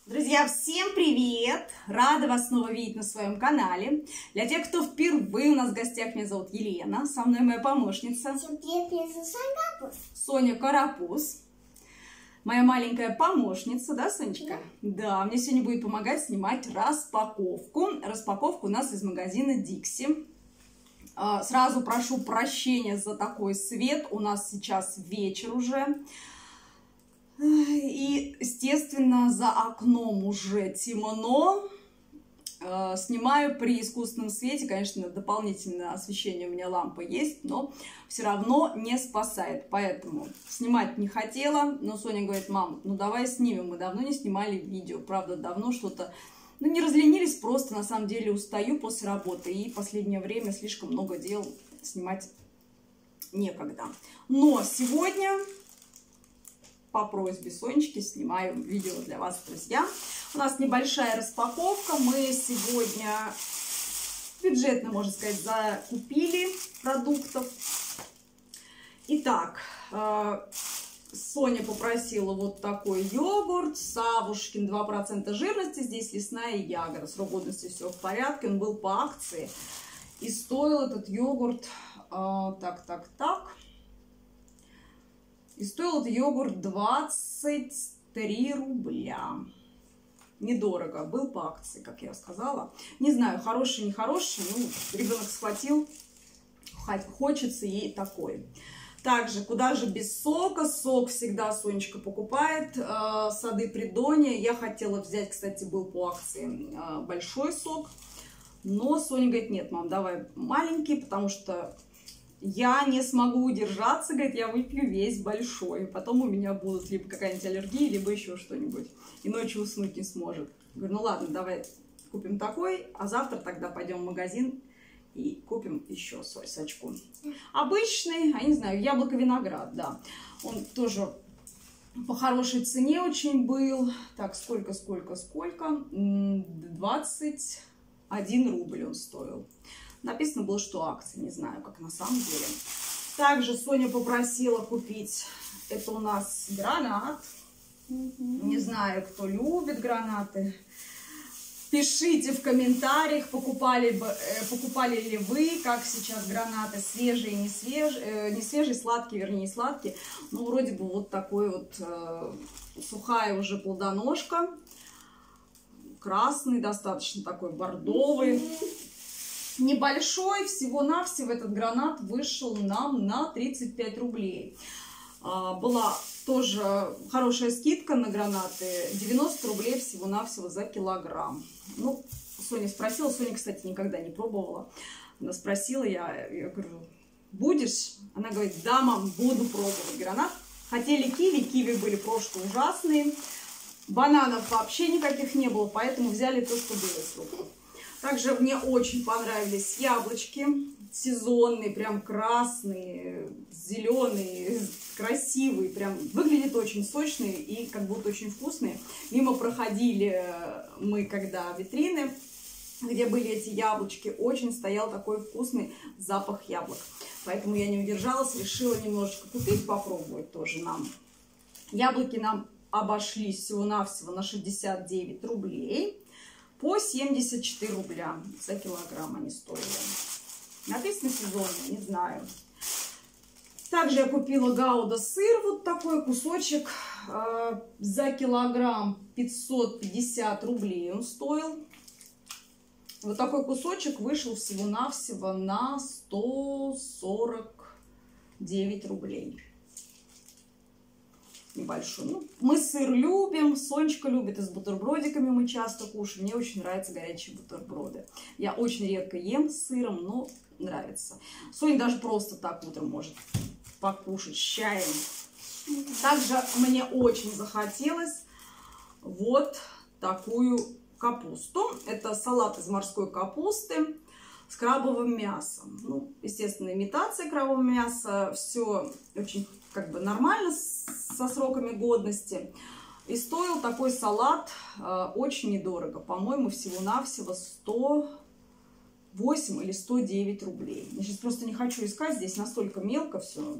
Друзья, всем привет! Рада вас снова видеть на своем канале. Для тех, кто впервые у нас в гостях, меня зовут Елена, со мной моя помощница Соня Карапуз. Моя маленькая помощница, да, Сонечка? Да, мне сегодня будет помогать снимать распаковку. Распаковка у нас из магазина Dixie. Сразу прошу прощения за такой свет, у нас сейчас вечер уже. И, естественно, за окном уже темно. Снимаю при искусственном свете. Конечно, дополнительное освещение у меня лампа есть, но все равно не спасает. Поэтому снимать не хотела. Но Соня говорит: мам, ну давай снимем. Мы давно не снимали видео. Правда, давно что-то... Ну, не разленились, просто на самом деле устаю после работы. И в последнее время слишком много дел, снимать некогда. Но сегодня... по просьбе Сонечки снимаю видео для вас, друзья. У нас небольшая распаковка. Мы сегодня бюджетно, можно сказать, закупили продуктов. Итак, Соня попросила вот такой йогурт. Савушкин, 2% жирности. Здесь лесная ягода. Срок годности все в порядке. Он был по акции. И стоил этот йогурт... И стоил этот йогурт 23 рубля. Недорого. Был по акции, как я сказала. Не знаю, хороший, нехороший. Ну, ребенок схватил. Хочется ей такой. Также, куда же без сока? Сок всегда Сонечка покупает. Сады Придонья. Я хотела взять, кстати, был по акции большой сок. Но Соня говорит: нет, мам, давай маленький, потому что... я не смогу удержаться, говорит, я выпью весь большой. Потом у меня будут либо какая-нибудь аллергия, либо еще что-нибудь. И ночью уснуть не сможет. Говорю: ну ладно, давай купим такой, а завтра тогда пойдем в магазин и купим еще сочку. Обычный, не знаю, яблоко-виноград, да. Он тоже по хорошей цене очень был. Так, сколько? 21 рубль он стоил. Написано было, что акции, не знаю, как на самом деле. Также Соня попросила купить, это у нас гранат. Не знаю, кто любит гранаты. Пишите в комментариях, покупали ли вы, как сейчас гранаты, свежие, не свежие, сладкие, вернее, сладкие. Ну, вроде бы вот такой вот сухая уже плодоножка. Красный, достаточно такой бордовый. Небольшой, всего-навсего этот гранат вышел нам на 35 рублей. Была тоже хорошая скидка на гранаты, 90 рублей всего-навсего за килограмм. Ну, Соня спросила, Соня, кстати, никогда не пробовала. Она спросила, я говорю: будешь? Она говорит: да, мам, буду пробовать гранат. Хотели киви были просто ужасные. Бананов вообще никаких не было, поэтому взяли то, что было с рук. Также мне очень понравились яблочки сезонные, прям красные, зеленые, красивые, прям выглядят очень сочные и как будто очень вкусные. Мимо проходили мы, когда витрины, где были эти яблочки, очень стоял такой вкусный запах яблок. Поэтому я не удержалась, решила немножечко купить, попробовать тоже нам. Яблоки нам обошлись всего-навсего на 69 рублей. По 74 рубля за килограмм они стоили. Написано сезонный, не знаю. Также я купила гауда сыр, вот такой кусочек. За килограмм 550 рублей он стоил. Вот такой кусочек вышел всего-навсего на 149 рублей. Небольшой. Ну, мы сыр любим, Сонечка любит, и с бутербродиками мы часто кушаем. Мне очень нравятся горячие бутерброды. Я очень редко ем с сыром, но нравится. Соня даже просто так утром может покушать с чаем. Также мне очень захотелось вот такую капусту. Это салат из морской капусты с крабовым мясом. Ну, естественно, имитация крабового мяса. Все очень нормально со сроками годности. И стоил такой салат очень недорого. По-моему, всего-навсего 108 или 109 рублей. Я сейчас просто не хочу искать. Здесь настолько мелко все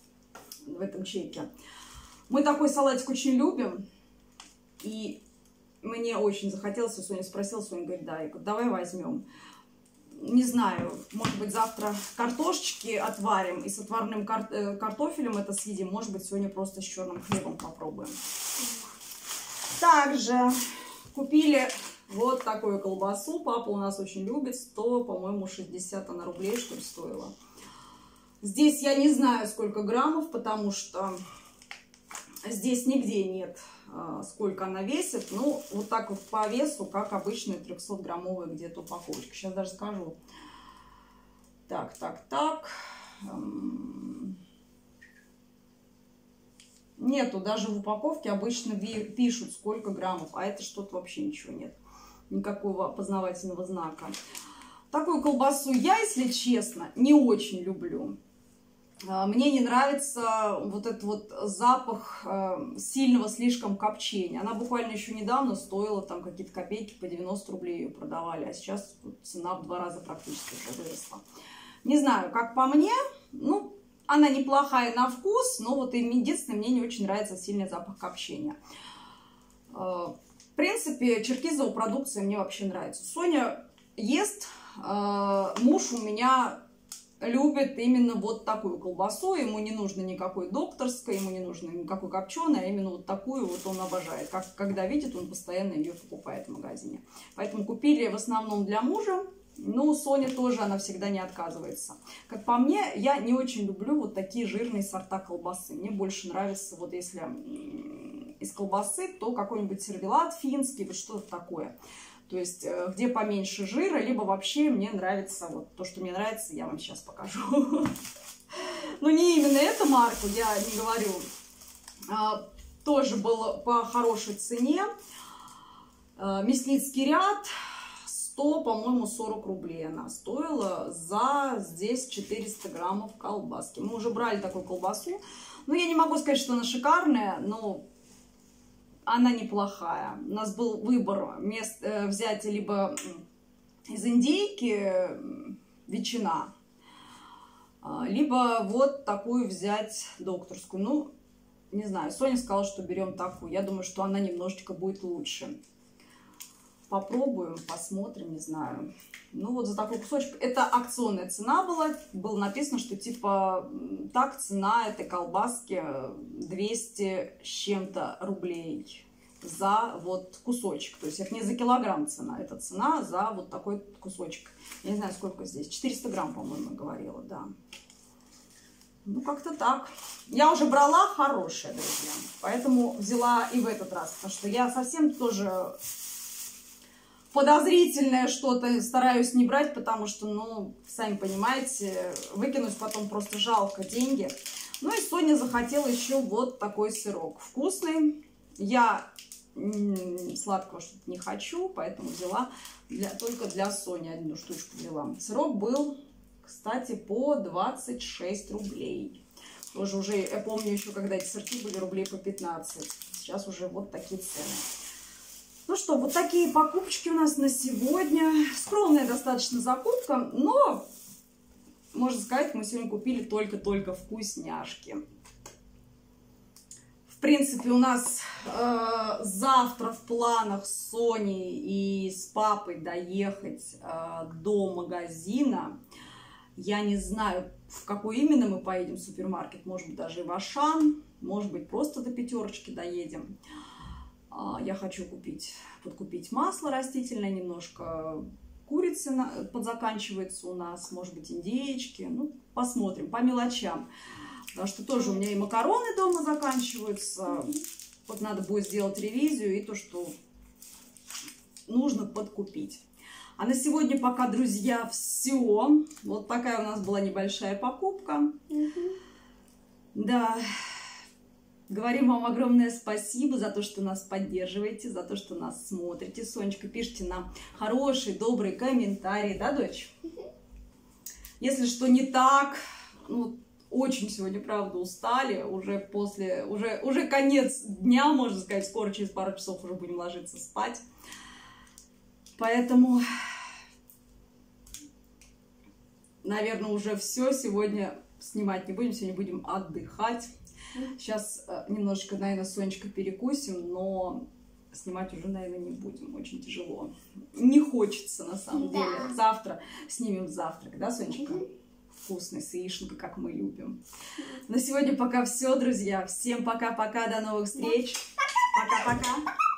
в этом чеке. Мы такой салатик очень любим. И мне очень захотелось, и Соня спросила, Соня говорит, да, я говорю, давай возьмем. Не знаю, может быть, завтра картошечки отварим и с отварным картофелем это съедим. Может быть, сегодня просто с черным хлебом попробуем. Также купили вот такую колбасу. Папа у нас очень любит. 100, по-моему, 60 она рублей, что ли, стоила. Здесь я не знаю, сколько граммов, потому что здесь нигде нет, сколько она весит. Ну, вот так вот по весу, как обычная 300-граммовая где-то упаковочка. Сейчас даже скажу. Так. Нету, даже в упаковке обычно пишут, сколько граммов, а это что-то вообще ничего нет. Никакого опознавательного знака. Такую колбасу я, если честно, не очень люблю. Мне не нравится вот этот вот запах сильного слишком копчения. Она буквально еще недавно стоила там какие-то копейки, по 90 рублей ее продавали, а сейчас цена в 2 раза практически уже выросла. Не знаю, как по мне, ну, она неплохая на вкус, но вот единственное, мне не очень нравится сильный запах копчения. В принципе, черкизовая продукция мне вообще нравится. Соня ест, муж у меня любит именно вот такую колбасу, ему не нужно никакой докторской, ему не нужно никакой копченой, а именно вот такую вот он обожает. Когда видит, он постоянно ее покупает в магазине. Поэтому купили в основном для мужа, ну, Соня тоже, она всегда не отказывается. Как по мне, я не очень люблю вот такие жирные сорта колбасы. Мне больше нравится, вот если из колбасы, то какой-нибудь сервелат финский, вот что-то такое. То есть, где поменьше жира, либо вообще мне нравится, вот то, что мне нравится, я вам сейчас покажу. Ну, не именно эту марку, я не говорю. Тоже было по хорошей цене. Мясницкий ряд, 100, по-моему, 40 рублей она стоила за здесь 400 граммов колбаски. Мы уже брали такую колбасу. Ну, я не могу сказать, что она шикарная, но она неплохая. У нас был выбор взять либо из индейки ветчина, либо вот такую взять докторскую. Ну, не знаю, Соня сказала, что берем такую. Я думаю, что она немножечко будет лучше. Попробуем, посмотрим, не знаю. Ну, вот за такой кусочек. Это акционная цена была. Было написано, что типа так цена этой колбаски 200 с чем-то рублей за вот кусочек. То есть это не за килограмм цена, это цена за вот такой кусочек. Я не знаю, сколько здесь. 400 грамм, по-моему, говорила, да. Ну, как-то так. Я уже брала хорошее, друзья. Поэтому взяла и в этот раз. Потому что я совсем тоже подозрительное что-то стараюсь не брать, потому что, ну, сами понимаете, выкинуть потом просто жалко деньги. Ну и Соня захотела еще вот такой сырок. Вкусный. Я сладкого что-то не хочу, поэтому взяла только для Сони одну штучку взяла. Сырок был, кстати, по 26 рублей. Тоже уже, я помню еще, когда эти сырки были рублей по 15. Сейчас уже вот такие цены. Ну что, вот такие покупочки у нас на сегодня. Скромная достаточно закупка, но, можно сказать, мы сегодня купили только-только вкусняшки. В принципе, у нас завтра в планах с Соней и с папой доехать до магазина. Я не знаю, в какой именно мы поедем супермаркет. Может быть, даже и в Ашан. Может быть, просто до Пятерочки доедем. Я хочу подкупить масло растительное, немножко курицы подзаканчивается у нас, может быть, индеечки. Ну, посмотрим, по мелочам. Потому что тоже у меня и макароны дома заканчиваются. Вот надо будет сделать ревизию и то, что нужно подкупить. А на сегодня пока, друзья, все. Вот такая у нас была небольшая покупка. Да. Говорим вам огромное спасибо за то, что нас поддерживаете, за то, что нас смотрите. Сонечка, пишите нам хорошие, добрые комментарии, да, дочь? Если что не так, ну, очень сегодня, правда, устали, уже конец дня, можно сказать, скоро через пару часов уже будем ложиться спать. Поэтому, наверное, уже все, сегодня снимать не будем, сегодня будем отдыхать. Сейчас немножечко, наверное, Сонечка перекусим, но снимать уже, наверное, не будем. Очень тяжело. Не хочется, на самом деле. Завтра снимем завтрак, да, Сонечка? Вкусный, с яишенкой, как мы любим. На сегодня пока все, друзья. Всем пока-пока, до новых встреч. Пока-пока.